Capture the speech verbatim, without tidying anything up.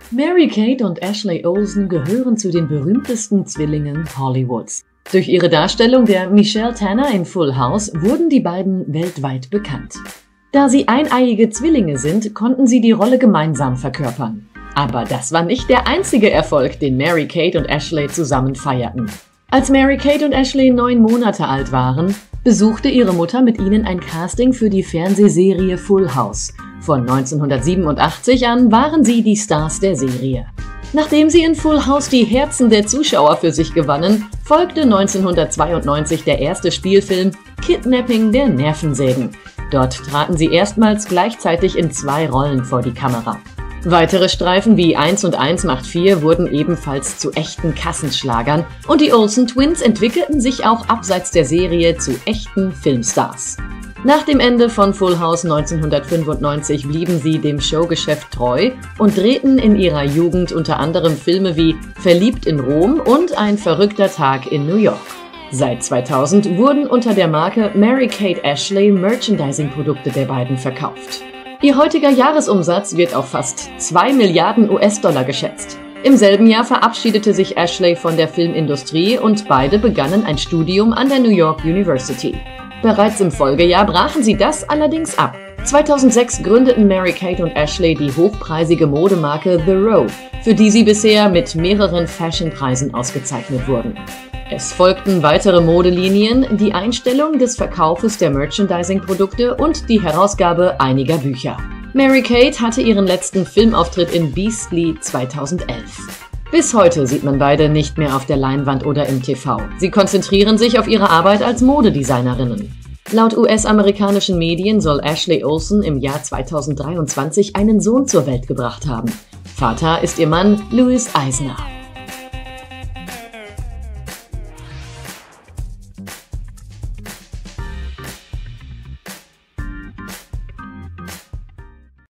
Mary-Kate und Ashley Olsen gehören zu den berühmtesten Zwillingen Hollywoods. Durch ihre Darstellung der Michelle Tanner in Full House wurden die beiden weltweit bekannt. Da sie eineiige Zwillinge sind, konnten sie die Rolle gemeinsam verkörpern. Aber das war nicht der einzige Erfolg, den Mary-Kate und Ashley zusammen feierten. Als Mary-Kate und Ashley neun Monate alt waren, besuchte ihre Mutter mit ihnen ein Casting für die Fernsehserie Full House. Von neunzehnhundertsiebenundachtzig an waren sie die Stars der Serie. Nachdem sie in Full House die Herzen der Zuschauer für sich gewannen, folgte neunzehnhundertzweiundneunzig der erste Spielfilm Kidnapping der Nervensägen. Dort traten sie erstmals gleichzeitig in zwei Rollen vor die Kamera. Weitere Streifen wie eins und eins macht vier wurden ebenfalls zu echten Kassenschlagern und die Olsen Twins entwickelten sich auch abseits der Serie zu echten Filmstars. Nach dem Ende von Full House neunzehnhundertfünfundneunzig blieben sie dem Showgeschäft treu und drehten in ihrer Jugend unter anderem Filme wie Verliebt in Rom und Ein verrückter Tag in New York. Seit zweitausend wurden unter der Marke Mary-Kate Ashley Merchandising-Produkte der beiden verkauft. Ihr heutiger Jahresumsatz wird auf fast zwei Milliarden U S-Dollar geschätzt. Im selben Jahr verabschiedete sich Ashley von der Filmindustrie und beide begannen ein Studium an der New York University. Bereits im Folgejahr brachen sie das allerdings ab. zweitausendsechs gründeten Mary-Kate und Ashley die hochpreisige Modemarke The Row, für die sie bisher mit mehreren Fashionpreisen ausgezeichnet wurden. Es folgten weitere Modelinien, die Einstellung des Verkaufes der Merchandising-Produkte und die Herausgabe einiger Bücher. Mary-Kate hatte ihren letzten Filmauftritt in Beastly zweitausendelf. Bis heute sieht man beide nicht mehr auf der Leinwand oder im T V. Sie konzentrieren sich auf ihre Arbeit als Modedesignerinnen. Laut U S-amerikanischen Medien soll Ashley Olsen im Jahr zweitausenddreiundzwanzig einen Sohn zur Welt gebracht haben. Vater ist ihr Mann Louis Eisner.